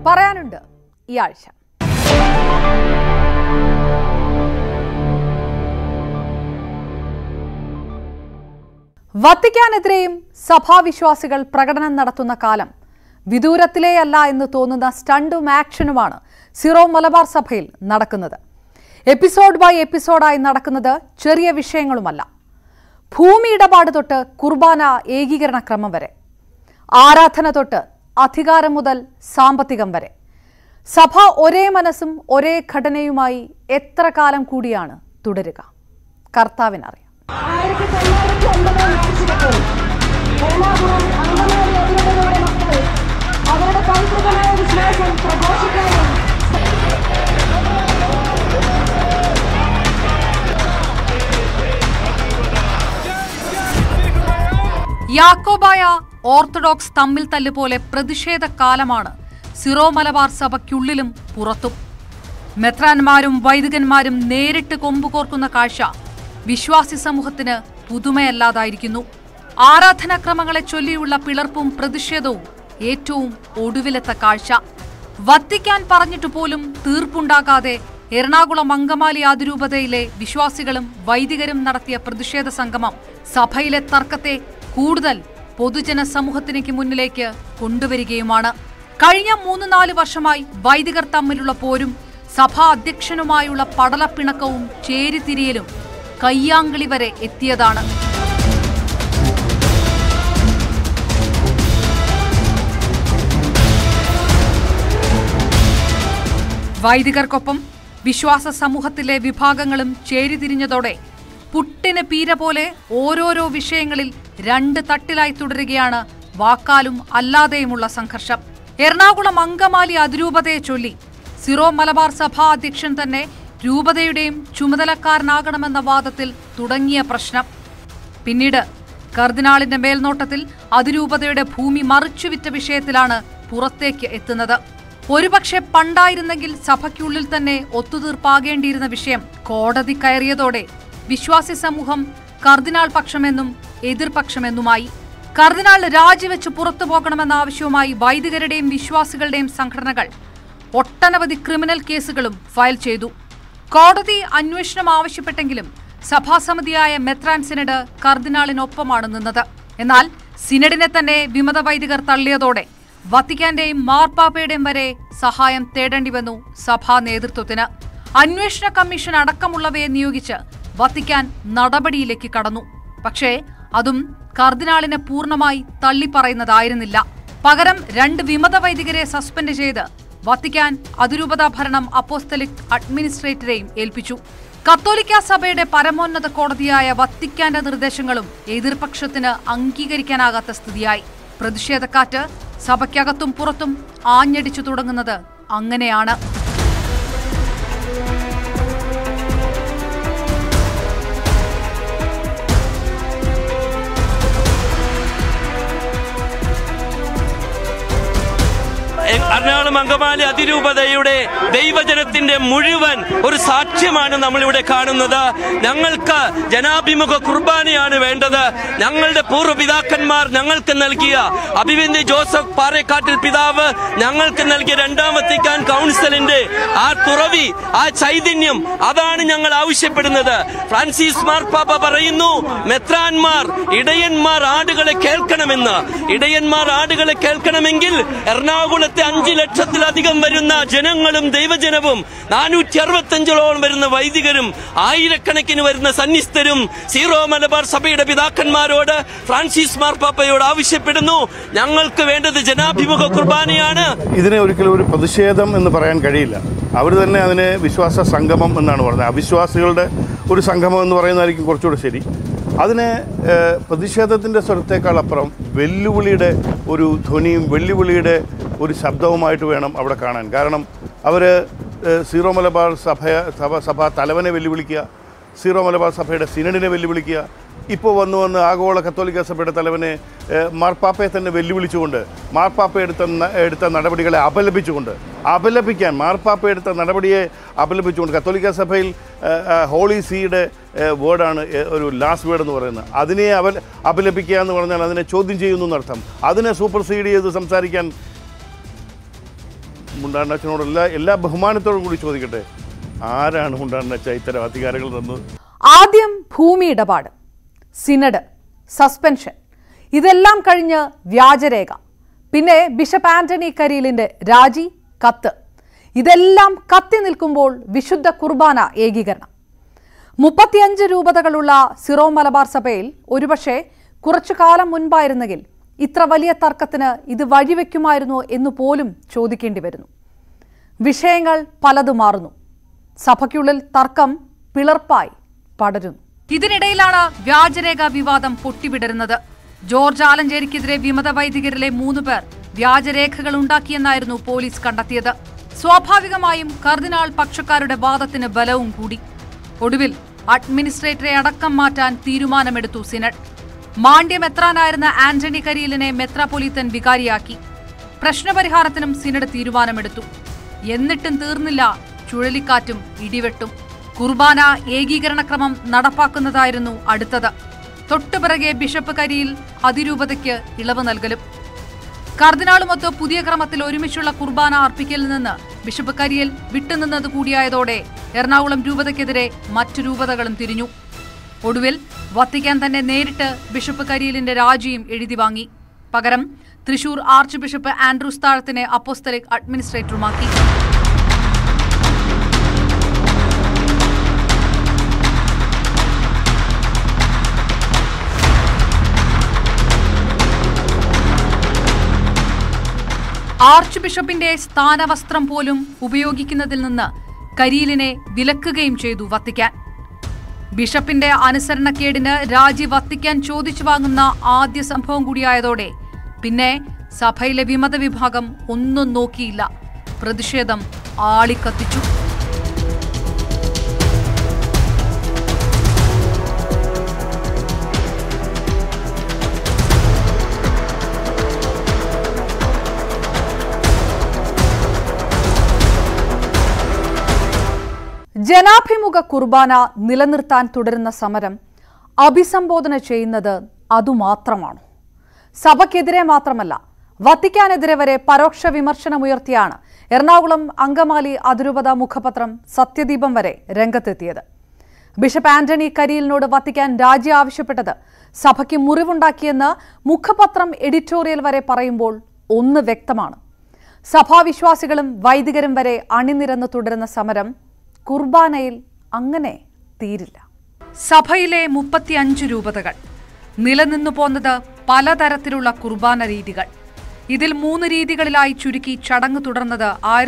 പറയാനുണ്ട് ഈ ആഴ്ച. വത്തിക്കാനെതിരെയും സഭാവിശ്വാസികൾ പ്രകടനം നടത്തുന്ന കാലം വിദൂരത്തിലേയല്ല എന്ന് തോന്നുന്ന സ്റ്റണ്ടും ആക്ഷനുമാണ് സിറോ മലബാർ സഭയിൽ നടക്കുന്നത്. എപ്പിസോഡ് ബൈ എപ്പിസോഡായി നടക്കുന്നത് ചെറിയ വിഷയങ്ങളുമല്ല. ഭൂമി ഇടപാട് തൊട്ട് കുർബാന ഏകീകരണ ക്രമം വരെ, ആരാധന തൊട്ട് അധികാരം മുതൽ സാമ്പത്തികം വരെ, സഭ ഒരേ മനസ്സും ഒരേ ഘടനയുമായി എത്ര കാലം കൂടിയാണ് തുടരുക? കർത്താവിനറിയാം. യാക്കോബായ ഓർത്തഡോക്സ് തമ്മിൽ തല്ലുപോലെ പ്രതിഷേധ കാലമാണ് സിറോ മലബാർ സഭയ്ക്കുള്ളിലും പുറത്തും. മെത്രാന്മാരും വൈദികന്മാരും നേരിട്ട് കൊമ്പുകോർക്കുന്ന കാഴ്ച വിശ്വാസി സമൂഹത്തിന് പുതുമയല്ലാതായിരിക്കുന്നു. ആരാധനാക്രമങ്ങളെ ചൊല്ലിയുള്ള പിളർപ്പും പ്രതിഷേധവും ഏറ്റവും ഒടുവിലത്തെ കാഴ്ച. വത്തിക്കാൻ പറഞ്ഞിട്ടു പോലും തീർപ്പുണ്ടാകാതെ എറണാകുളം അങ്കമാലി അതിരൂപതയിലെ വിശ്വാസികളും വൈദികരും നടത്തിയ പ്രതിഷേധ സംഗമം സഭയിലെ തർക്കത്തെ കൂടുതൽ പൊതുജന സമൂഹത്തിനേക്ക് മുന്നിലേക്ക് കൊണ്ടുവരികയുമാണ്. കഴിഞ്ഞ 3-4 വർഷമായി വൈദികർ തമ്മിലുള്ള പോരും സഭാ അധ്യക്ഷനുമായുള്ള പടലപ്പിണക്കവും ചേരിതിരിയലും കയ്യാങ്കളി വരെ എത്തിയതാണ്. വൈദികർക്കൊപ്പം വിശ്വാസ സമൂഹത്തിലെ വിഭാഗങ്ങളും ചേരിതിരിഞ്ഞതോടെ പുട്ടിന് പീര പോലെ ഓരോരോ വിഷയങ്ങളിൽ 2 തട്ടിലായി തുടരുകയാണ് വാക്കാലും അല്ലാതെയുമുള്ള സംഘർഷം. എറണാകുളം അങ്കമാലി അതിരൂപതയെ ചൊല്ലി സിറോ മലബാർ സഭാ അധ്യക്ഷൻ തന്നെ രൂപതയുടെയും ചുമതലക്കാരനാകണമെന്ന വാദത്തിൽ തുടങ്ങിയ പ്രശ്നം പിന്നീട് കർദിനാളിന്റെ മേൽനോട്ടത്തിൽ അതിരൂപതയുടെ ഭൂമി മറിച്ചുവിറ്റ വിഷയത്തിലാണ് പുറത്തേക്ക് എത്തുന്നത്. ഒരുപക്ഷെ പണ്ടായിരുന്നെങ്കിൽ സഭയ്ക്കുള്ളിൽ തന്നെ ഒത്തുതീർപ്പാകേണ്ടിയിരുന്ന വിഷയം കോടതി കയറിയതോടെ വിശ്വാസി സമൂഹം കർദിനാൾ പക്ഷമെന്നും എതിർപക്ഷമെന്നുമായി. കർദിനാൾ രാജിവെച്ച് പുറത്തു പോകണമെന്ന ആവശ്യവുമായി വൈദികരുടെയും വിശ്വാസികളുടെയും സംഘടനകൾ ഒട്ടനവധി ക്രിമിനൽ കേസുകളും ഫയൽ ചെയ്തു. കോടതി അന്വേഷണം ആവശ്യപ്പെട്ടെങ്കിലും സഭാസമിതിയായ മെത്രാൻ സിനഡ് കർദിനാളിനൊപ്പമാണ് നിന്നത്. എന്നാൽ സിനഡിനെ തന്നെ വിമത വൈദികർ തള്ളിയതോടെ വത്തിക്കാന്റെയും മാർപ്പാപ്പയുടെയും വരെ സഹായം തേടേണ്ടി വന്നു സഭാ നേതൃത്വത്തിന്. അന്വേഷണ കമ്മീഷൻ അടക്കമുള്ളവയെ നിയോഗിച്ച് വത്തിക്കാൻ നടപടിയിലേക്ക് കടന്നു. പക്ഷേ അതും കർദിനാളിനെ പൂർണ്ണമായി തള്ളിപ്പറയുന്നതായിരുന്നില്ല. പകരം 2 വിമത വൈദികരെ സസ്പെൻഡ് ചെയ്ത് വത്തിക്കാൻ അതിരൂപതാ ഭരണം അപ്പോസ്തലിക് അഡ്മിനിസ്ട്രേറ്ററെയും ഏൽപ്പിച്ചു. കത്തോലിക്ക സഭയുടെ പരമോന്നത കോടതിയായ വത്തിക്കാന്റെ നിർദ്ദേശങ്ങളും എതിർപക്ഷത്തിന് അംഗീകരിക്കാനാകാത്ത സ്ഥിതിയായി. പ്രതിഷേധക്കാറ്റ് സഭയ്ക്കകത്തും പുറത്തും ആഞ്ഞടിച്ചു തുടങ്ങുന്നത് അങ്ങനെയാണ്. എറണാകുളം അങ്കമാലി അതിരൂപതയുടെ ദൈവജനത്തിന്റെ മുഴുവൻ ഒരു സാക്ഷ്യമാണ് നമ്മളിവിടെ കാണുന്നത്. ഞങ്ങൾക്ക് ജനാഭിമുഖ കുർബാനയാണ് വേണ്ടത്. ഞങ്ങളുടെ പൂർവ്വപിതാക്കന്മാർ ഞങ്ങൾക്ക് നൽകിയ അഭിവന്ദ്യ ജോസഫ് പാറേക്കാട്ടിൽ പിതാവ് ഞങ്ങൾക്ക് നൽകിയ 2ാം വത്തിക്കാൻ കൗൺസിലിന്റെ ആ തുറവി, ആ ചൈതന്യം, അതാണ് ഞങ്ങൾ ആവശ്യപ്പെടുന്നത്. ഫ്രാൻസിസ് മാർപ്പാപ്പ പറയുന്നു, മെത്രാന്മാർ ഇടയന്മാർ ആടുകളെ കേൾക്കണമെന്ന്. ഇടയന്മാർ ആടുകളെ കേൾക്കണമെങ്കിൽ എറണാകുളത്തെ 5 ലക്ഷത്തിലധികം വരുന്ന ജനങ്ങളും ദൈവജനവും 465ഓളം വരുന്ന വൈദികരും ആയിരക്കണക്കിന് വരുന്ന സന്യസ്തരും സീറോ മലബാർ സഭയുടെ പിതാക്കന്മാരോട് ഫ്രാൻസിസ് മാർപ്പാപ്പയോട് ആവശ്യപ്പെടുന്നു, ഞങ്ങൾക്ക് വേണ്ടത് ജനാഭിമുഖ കുർബാനയാണ്. ഇതിനെ ഒരിക്കലും ഒരു പ്രതിഷേധം എന്ന് പറയാൻ കഴിയില്ല. അവർ തന്നെ അതിനെ വിശ്വാസ സംഗമം എന്നാണ് പറയുന്നത്. അവിശ്വാസികളുടെ ഒരു സംഗമം എന്ന് പറയുന്നതായിരിക്കും കുറച്ചുകൂടെ ശരി. അതിനെ പ്രതിഷേധത്തിൻ്റെ സ്വരത്തേക്കാൾ അപ്പുറം വെല്ലുവിളിയുടെ ഒരു ധ്വനിയും വെല്ലുവിളിയുടെ ഒരു ശബ്ദവുമായിട്ട് വേണം അവിടെ കാണാൻ. കാരണം അവർ സീറോ മലബാർ സഭ തലവനെ വെല്ലുവിളിക്കുക, സീറോ മലബാർ സഭയുടെ സിനഡിനെ വെല്ലുവിളിക്കുക, ഇപ്പോൾ വന്ന് ആഗോള കത്തോലിക്ക സഭയുടെ തലവനെ മാർപ്പാപ്പയെ തന്നെ വെല്ലുവിളിച്ചുകൊണ്ട്, മാർപ്പാപ്പ എടുത്ത നടപടികളെ അപലപിക്കാൻ മാർപ്പാപ്പ എടുത്ത നടപടിയെ അപലപിച്ചുകൊണ്ട്, കത്തോലിക്ക സഭയിൽ ഹോളി സീയുടെ വേർഡാണ് ഒരു ലാസ്റ്റ് വേർഡ് എന്ന് പറയുന്നത്, അതിനെ അപലപിക്കുക എന്ന് പറഞ്ഞാൽ അതിനെ ചോദ്യം ചെയ്യുന്നു എന്നർത്ഥം. അതിനെ സൂപ്പർസീഡ് ചെയ്ത് സംസാരിക്കാൻ മുണ്ടാണ്ടച്ചനോട് എല്ലാ ബഹുമാനത്തോടും കൂടി ചോദിക്കട്ടെ, ആരാണ് മുണ്ടാണ്ടച്ച ഇത്തരം അധികാരങ്ങൾ തന്നത്? ആദ്യം ഭൂമി ഇടപാട്, സിനഡ്, സസ്പെൻഷൻ, ഇതെല്ലാം കഴിഞ്ഞ് വ്യാജരേഖ, പിന്നെ ബിഷപ്പ് ആന്റണി കരിയിലിന്റെ രാജി, കത്ത്. ഇതെല്ലാം കത്തി നിൽക്കുമ്പോൾ വിശുദ്ധ കുർബാന ഏകീകരണം. 35 രൂപതകളുള്ള സിറോ മലബാർ സഭയിൽ ഒരുപക്ഷെ കുറച്ചു കാലം മുൻപായിരുന്നെങ്കിൽ ഇത്ര വലിയ തർക്കത്തിന് ഇത് വഴിവെക്കുമായിരുന്നോ എന്ന് പോലും ചോദിക്കേണ്ടി വരുന്നു. വിഷയങ്ങൾ പലതും മാറുന്നു. സഭയ്ക്കുള്ളിൽ തർക്കം പിളർപ്പായി പടരുന്നു. ഇതിനിടയിലാണ് വ്യാജരേഖ വിവാദം പൊട്ടിവിടരുന്നത്. ജോർജ് ആലഞ്ചേരിക്കെതിരെ വിമത വൈദികരിലെ 3 പേർ വ്യാജരേഖകൾ ഉണ്ടാക്കിയെന്നായിരുന്നു പോലീസ് കണ്ടെത്തിയത്. സ്വാഭാവികമായും കർദിനാൾ പക്ഷക്കാരുടെ വാദത്തിന് ബലവും കൂടി. ഒടുവിൽ അഡ്മിനിസ്ട്രേറ്ററെ അടക്കം മാറ്റാൻ തീരുമാനമെടുത്തു സിനഡ്. മാണ്ഡ്യ മെത്രാനായിരുന്ന ആന്റണി കരിയിലിനെ മെത്രാപ്പൊലീത്തൻ വികാരിയാക്കി. പ്രശ്നപരിഹാരത്തിനും സിനഡ് തീരുമാനമെടുത്തു. എന്നിട്ടും തീർന്നില്ല ചുഴലിക്കാറ്റും ഇടിവെട്ടും. കുർബാന ഏകീകരണക്രമം നടപ്പാക്കുന്നതായിരുന്നു അടുത്തത്. തൊട്ടുപിറകെ ബിഷപ്പ് കരിയിൽ അതിരൂപതയ്ക്ക് ഇളവ് നൽകലും. കർദിനാളുമൊത്ത് പുതിയ ക്രമത്തിൽ ഒരുമിച്ചുള്ള കുർബാന അർപ്പിക്കലിൽ നിന്ന് ബിഷപ്പ് കരിയിൽ വിട്ടുനിന്നത് കൂടിയായതോടെ എറണാകുളം രൂപതയ്ക്കെതിരെ മറ്റു രൂപതകളും തിരിഞ്ഞു. ഒടുവിൽ വത്തിക്കാൻ തന്നെ നേരിട്ട് ബിഷപ്പ് കരിയിലിന്റെ രാജിയും എഴുതി വാങ്ങി. പകരം തൃശൂർ ആർച്ച് ബിഷപ്പ് ആൻഡ്രൂസ് താഴത്തിനെ അപ്പോസ്തലിക് അഡ്മിനിസ്ട്രേറ്ററുമാക്കി. ആർച്ച് ബിഷപ്പിന്റെ സ്ഥാനവസ്ത്രം പോലും ഉപയോഗിക്കുന്നതിൽ നിന്ന് കരിയിലിനെ വിലക്കുകയും ചെയ്തു വത്തിക്കാൻ. ബിഷപ്പിന്റെ അനുസരണക്കേടിന് രാജി വത്തിക്കാൻ ചോദിച്ചു വാങ്ങുന്ന ആദ്യ സംഭവം കൂടിയായതോടെ പിന്നെ സഭയിലെ വിമത വിഭാഗം ഒന്നും നോക്കിയില്ല. പ്രതിഷേധം ആളിക്കത്തിച്ചു. ജനാഭിമുഖ കുർബാന നിലനിർത്താൻ തുടരുന്ന സമരം അഭിസംബോധന ചെയ്യുന്നത് അതുമാത്രമാണോ? സഭയ്ക്കെതിരെ മാത്രമല്ല, വത്തിക്കാനെതിരെ വരെ പരോക്ഷ വിമർശനമുയർത്തിയാണ് എറണാകുളം അങ്കമാലി അതിരൂപത മുഖപത്രം സത്യദീപം വരെ രംഗത്തെത്തിയത്. ബിഷപ്പ് ആന്റണി കരിയിലിനോട് വത്തിക്കാൻ രാജി ആവശ്യപ്പെട്ടത് സഭയ്ക്ക് മുറിവുണ്ടാക്കിയെന്ന് മുഖപത്രം എഡിറ്റോറിയൽ വരെ പറയുമ്പോൾ ഒന്ന് വ്യക്തമാണ്: സഭാവിശ്വാസികളും വൈദികരും വരെ അണിനിരന്ന് തുടരുന്ന സമരം കുർബാനയിൽ അങ്ങനെ തീരില്ല. സഭയിലെ 35 രൂപതകൾ നിലനിന്നു പോന്നത് പലതരത്തിലുള്ള കുർബാന രീതികൾ. ഇതിൽ 3 രീതികളിലായി ചുരുക്കി ചടങ്ങ് തുടർന്നത്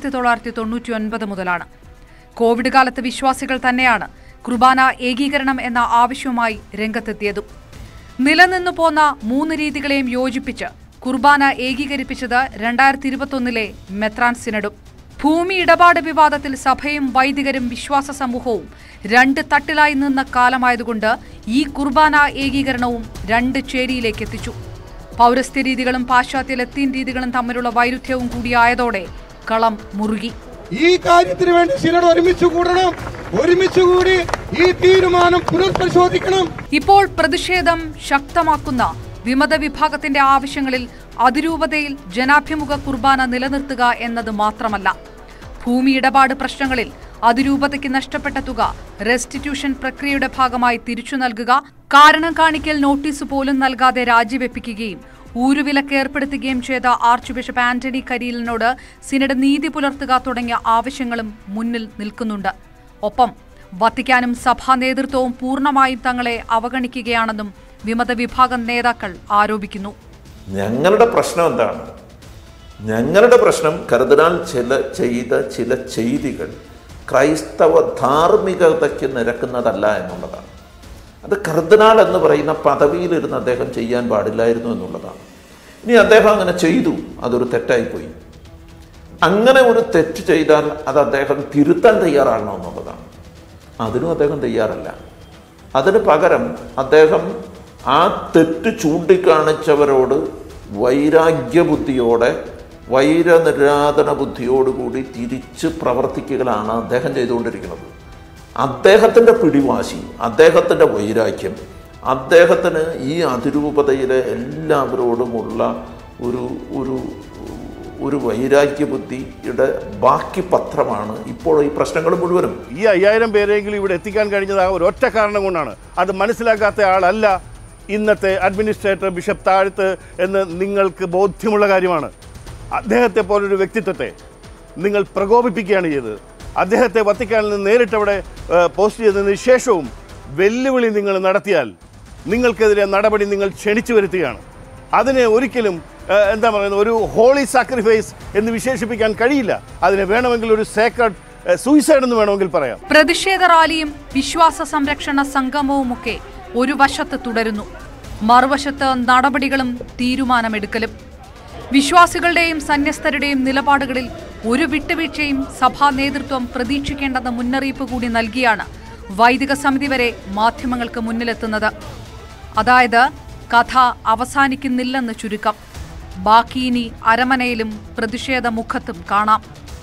1999 മുതലാണ്. കോവിഡ് കാലത്ത് വിശ്വാസികൾ തന്നെയാണ് കുർബാന ഏകീകരണം എന്ന ആവശ്യവുമായി രംഗത്തെത്തിയതും. നിലനിന്നു പോന്ന 3 രീതികളെയും യോജിപ്പിച്ച് കുർബാന ഏകീകരിപ്പിച്ചത് 2021 മെത്രാൻ സിനഡും. ഭൂമി ഇടപാട് വിവാദത്തിൽ സഭയും വൈദികരും വിശ്വാസ സമൂഹവും 2 തട്ടിലായി നിന്ന കാലമായതുകൊണ്ട് ഈ കുർബാന ഏകീകരണവും 2 ചേരിയിലേക്ക് എത്തിച്ചു. പൗരസ്ത്യ രീതികളും പാശ്ചാത്യ ലത്തീൻ രീതികളും തമ്മിലുള്ള വൈരുദ്ധ്യവും കൂടിയായതോടെ കളം മുറുകി. ഈ കാര്യത്തിന് വേണ്ടി സിനഡ് ഒരുമിച്ചുകൂടി ഈ തീരുമാനം പുനഃപരിശോധിക്കണം. ഇപ്പോൾ പ്രതിഷേധം ശക്തമാക്കുന്ന വിമത വിഭാഗത്തിന്റെ ആവശ്യങ്ങളിൽ അതിരൂപതയിൽ ജനാഭിമുഖ കുർബാന നിലനിർത്തുക എന്നത് മാത്രമല്ല, ഭൂമി ഇടപാട് പ്രശ്നങ്ങളിൽ അതിരൂപതയ്ക്ക് നഷ്ടപ്പെട്ട തുക റെസ്റ്റിറ്റ്യൂഷൻ പ്രക്രിയയുടെ ഭാഗമായി തിരിച്ചു നൽകുക, കാരണം കാണിക്കൽ നോട്ടീസ് പോലും നൽകാതെ രാജിവെപ്പിക്കുകയും ഊരുവിലക്ക് ഏർപ്പെടുത്തുകയും ചെയ്ത ആർച്ച് ബിഷപ്പ് ആന്റണി കരിയിലിനോട് സിനഡ് നീതി പുലർത്തുക തുടങ്ങിയ ആവശ്യങ്ങളും മുന്നിൽ നിൽക്കുന്നുണ്ട്. ഒപ്പം വത്തിക്കാനും സഭാ നേതൃത്വവും പൂർണ്ണമായും തങ്ങളെ അവഗണിക്കുകയാണെന്നും വിമത വിഭാഗം നേതാക്കൾ ആരോപിക്കുന്നു. ഞങ്ങളുടെ പ്രശ്നം എന്താണ്? ഞങ്ങളുടെ പ്രശ്നം കർദിനാൾ ചെയ്ത ചില ചെയ്തികൾ ക്രൈസ്തവ ധാർമ്മികതയ്ക്ക് നിരക്കുന്നതല്ല എന്നുള്ളതാണ്. അത് കർദിനാൾ എന്ന് പറയുന്ന പദവിയിലിരുന്ന് അദ്ദേഹം ചെയ്യാൻ പാടില്ലായിരുന്നു എന്നുള്ളതാണ്. ഇനി അദ്ദേഹം അങ്ങനെ ചെയ്തു, അതൊരു തെറ്റായിപ്പോയി. അങ്ങനെ ഒരു തെറ്റ് ചെയ്താൽ അത് അദ്ദേഹം തിരുത്താൻ തയ്യാറാകണം എന്നുള്ളതാണ്. അതിനും അദ്ദേഹം തയ്യാറല്ല. അതിന് പകരം അദ്ദേഹം ആ തെറ്റ് ചൂണ്ടിക്കാണിച്ചവരോട് വൈരാഗ്യബുദ്ധിയോടെ, വൈരനിരാധന ബുദ്ധിയോടുകൂടി തിരിച്ച് പ്രവർത്തിക്കുകയാണ് അദ്ദേഹം ചെയ്തുകൊണ്ടിരിക്കുന്നത്. അദ്ദേഹത്തിൻ്റെ പിടിവാശി, അദ്ദേഹത്തിൻ്റെ വൈരാഗ്യം, അദ്ദേഹത്തിന് ഈ അതിരൂപതയിലെ എല്ലാവരോടുമുള്ള ഒരു വൈരാഗ്യ ബുദ്ധിയുടെ ബാക്കി പത്രമാണ് ഇപ്പോൾ ഈ പ്രശ്നങ്ങൾ മുഴുവനും. ഈ 5000 പേരെങ്കിലും ഇവിടെ എത്തിക്കാൻ കഴിഞ്ഞത് ആ ഒരൊറ്റ കാരണം കൊണ്ടാണ്. അത് മനസ്സിലാക്കാത്ത ആളല്ല ഇന്നത്തെ അഡ്മിനിസ്ട്രേറ്റർ ബിഷപ്പ് താഴത്ത് എന്ന് നിങ്ങൾക്ക് ബോധ്യമുള്ള കാര്യമാണ്. അദ്ദേഹത്തെ പോലൊരു വ്യക്തിത്വത്തെ നിങ്ങൾ പ്രകോപിപ്പിക്കുകയാണ് ചെയ്തത്. അദ്ദേഹത്തെ വത്തിക്കാനിൽ നിന്ന് നേരിട്ട് അവിടെ പോസ്റ്റ് ചെയ്തതിന് ശേഷവും വെല്ലുവിളി നിങ്ങൾ നടത്തിയാൽ നിങ്ങൾക്കെതിരെ നടപടി നിങ്ങൾ ക്ഷണിച്ചു വരുത്തുകയാണ്. അതിനെ ഒരിക്കലും എന്താ പറയുന്നത്, ഒരു ഹോളി സാക്രിഫൈസ് എന്ന് വിശേഷിപ്പിക്കാൻ കഴിയില്ല. അതിനെ വേണമെങ്കിൽ ഒരു സേക്രഡ് സൂയിസൈഡ് എന്ന് വേണമെങ്കിൽ പറയാം. പ്രതിഷേധ റാലിയും വിശ്വാസ സംരക്ഷണ സംഗമവുമൊക്കെ ഒരു വശത്ത് തുടരുന്നു, മറുവശത്ത് നടപടികളും തീരുമാനമെടുക്കലും. വിശ്വാസികളുടെയും സന്യസ്തരുടെയും നിലപാടുകളിൽ ഒരു വിട്ടുവീഴ്ചയും സഭാ നേതൃത്വം പ്രതീക്ഷിക്കേണ്ടെന്ന മുന്നറിയിപ്പ് കൂടി നൽകിയാണ് വൈദിക സമിതി വരെ മാധ്യമങ്ങൾക്ക് മുന്നിലെത്തുന്നത്. അതായത് കഥ അവസാനിക്കുന്നില്ലെന്ന് ചുരുക്കം. ബാക്കി ഇനി അരമനയിലും പ്രതിഷേധ മുഖത്തും കാണാം.